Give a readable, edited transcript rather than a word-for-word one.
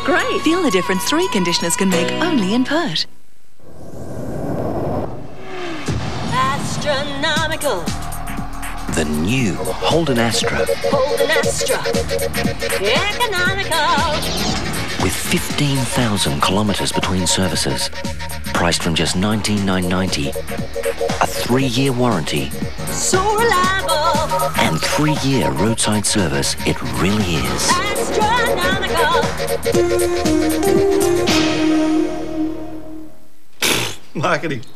Great. Feel the difference 3 conditioners can make only in Perth. Astronomical. The new Holden Astra. Holden Astra. Economical. With 15,000 kilometres between services. Priced from just $19,990. A 3-year warranty. So reliable. And 3-year roadside service. It really is. Astronomical. Marketing.